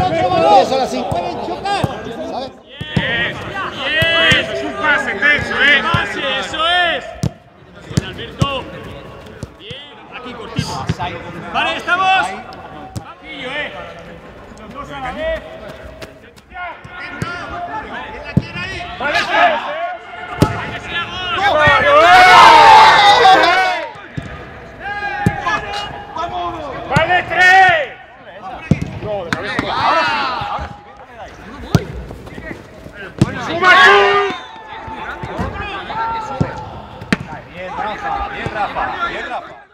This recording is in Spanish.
Eso ahora sí. Pueden chocar. ¿Sabes? Eso es un pase, Texo, pase, eso es. Bien, Alberto. Bien, aquí cortito. Vale, estamos. Rapillo, los dos a la vez. Vale, ¡vale, tres! No, de cabeza. Ahora sí. ¡Suma tú! Bien, Rafa, bien, Rafa, bien, Rafa.